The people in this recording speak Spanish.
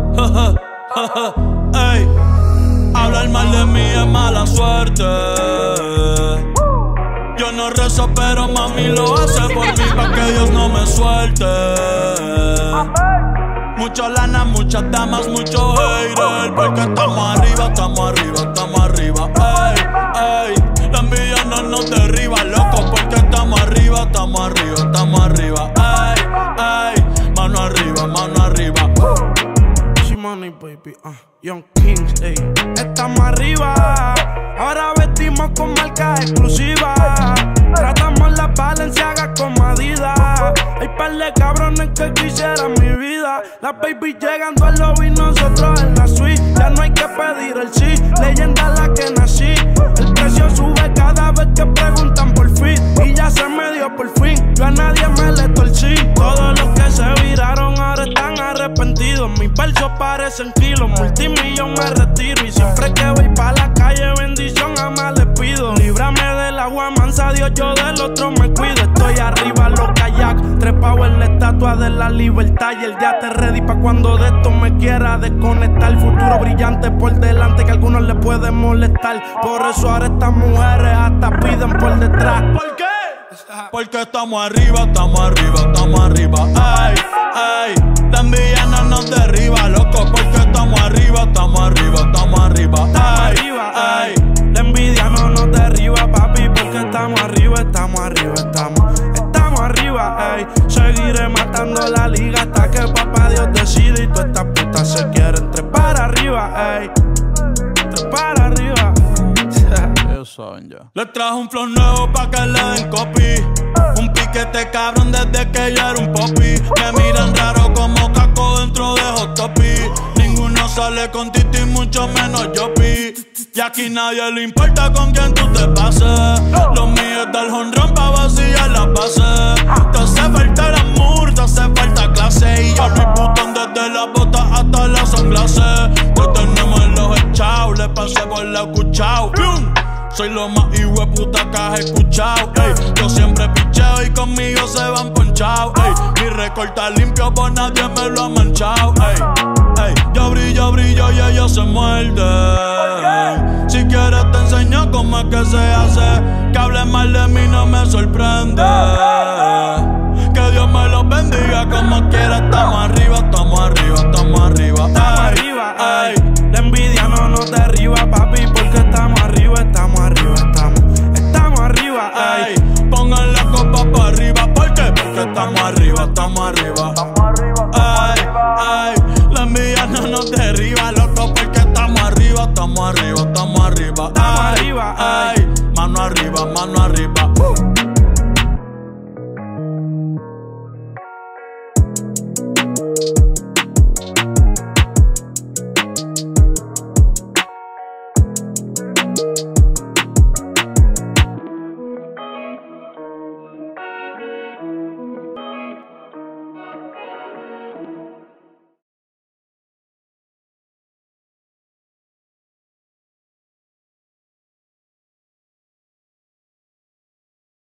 Ey, hablar mal de mí es mala suerte. Yo no rezo, pero mami lo hace por mí, pa' que Dios no me suelte. Mucha lana, muchas damas, mucho hater, porque estamos arriba, estamos arriba, estamos arriba. Ey, ey, la envidia no nos derriba, loco, porque estamos arriba, estamos arriba, estamos arriba. Ey, mano arriba, mano arriba. Money, baby, Young Kings, ey. Estamos arriba, ahora vestimos con marcas exclusivas. Tratamos las Balenciagas con Adidas. Hay par de cabrones que quisieran mi vida. Las baby llegando al lobby, nosotros en la suite. Ya no hay que pedir el sí, leyenda la que nací. El precio sube cada vez que preguntan por fin, y ya se me dio por fin, yo a nadie me le torcí. Todos los que se viraron ahora están arrepentidos. Mis versos parecen kilos, multimillón me retiro. Y siempre que voy pa' la calle, bendición a más les pido. Líbrame del agua mansa, Dios, yo del otro me cuido. Estoy arriba, los kayak, trepado en la estatua de la libertad. Y el día te ready pa' cuando de esto me quiera desconectar. Futuro brillante por delante que a algunos les puede molestar. Por eso ahora estas mujeres hasta piden por detrás. ¿Por qué? Porque estamos arriba, estamos arriba, estamos arriba. Ay, ay, la envidia no nos derriba, loco, porque estamos arriba, estamos arriba, estamos arriba. Ay, ay, la envidia no nos derriba, papi, porque estamos arriba, estamos arriba, estamos arriba, ey. Seguiré matando la liga hasta que papá Dios decide y todas estas putas se quieren trepar arriba, ey. Trepar arriba. Ellos saben ya. Les trajo un flow nuevo pa' que le den copy. Un piquete cabrón desde que yo era un popi. Me miran raro como caco dentro de Hot Topic. Ninguno sale con Titi, mucho menos yo pi. Y aquí nadie le importa con quién tú te pases. Lo mío es dar jonrón pa' vaciar las bases. Te hace falta el amor, te hace falta clase. Y yo Luis Butón desde las botas hasta las sunglasses. Te tenemos en los echados, le pasé por la escuchao. Soy lo más hijueputa que has escuchado, ey. Yo siempre picheo y conmigo se van ponchados, ey. Mi récord está limpio, por nadie me lo ha manchado, ey. Ey. Yo brillo y ellos se muerden. Si quieres te enseño cómo es que se hace. Que hable mal de mí no me sorprende. Que Dios me los bendiga como quiera. Estamos arriba, estamos arriba, estamos arriba. Estamos arriba, ey. La envidia no nos derriba, papi, porque estamos arriba, estamos arriba, estamos arriba, ey. Pongan la copa para arriba, ¿por qué? Porque estamos arriba, estamos arriba. Ay, ay, la envidia no nos derriba, loco, porque estamos arriba, estamos arriba, estamos arriba. Estamos arriba, ay, mano arriba, mano arriba.